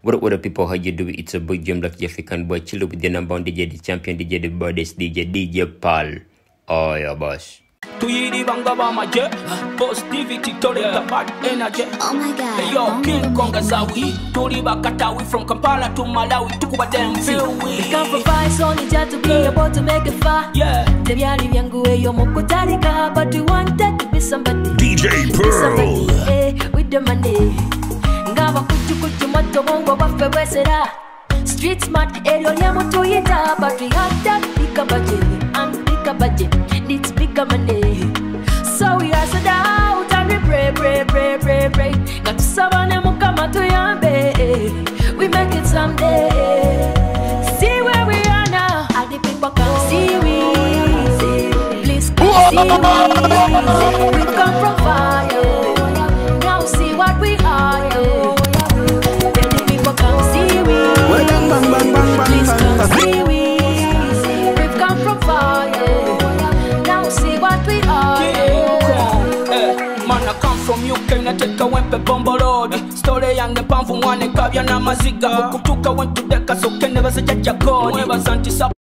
What up people, how you do? It's a boy Jim Black, the African boy, chill with the number one DJ, the champion DJ, the baddest DJ Paul. Oh yeah, boss. Oh my God. Hey, yo, King Kong Azawi, Toriba Katawi from Kampala to Malawi, Tukuba them feel we. We can't provide only just to be able to make it far. Yeah. But we wanted to be somebody. DJ Pearl. Somebody, with the money. Street smart, but we have that bigger budget and bigger budget needs bigger money. So we are set out and we pray. Got to someone who come to Yambe. We make it someday. See where we are now. All the people can see we. Please come see we. We come from fire. Now see what we are. Please come see we. We've come from fire. Now see what we are. Man, I come from UK, I take a wempe bombo road. Story young and pound from one and Kaviana Maziga. Kutuka went to Deka, so can never say Jacob. Never Santi Sap